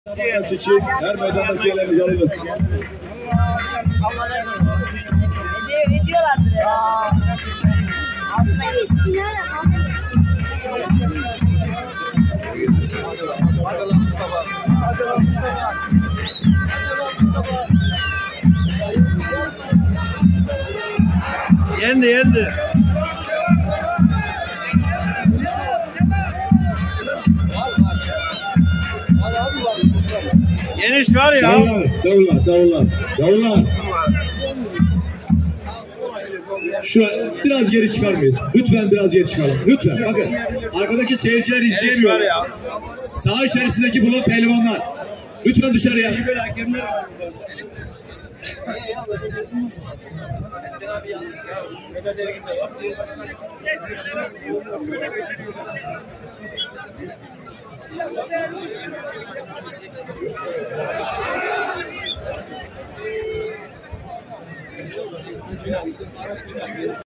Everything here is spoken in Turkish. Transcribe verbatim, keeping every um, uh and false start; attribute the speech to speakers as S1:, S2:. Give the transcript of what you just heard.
S1: için her meydandaki yerlerimizi alırız.
S2: Ne diyorlardır ya? Altına geçsin.
S3: Yendi yendi. Geniş var ya.
S1: Davullar, davullar, davullar, davullar. Şu biraz geri çıkar mıyız? Lütfen biraz geri çıkalım. Lütfen. Bakın arkadaki seyirciler izleyemiyor.
S3: Ya.
S1: Saha içerisindeki bulut pehlivanlar. Lütfen dışarıya.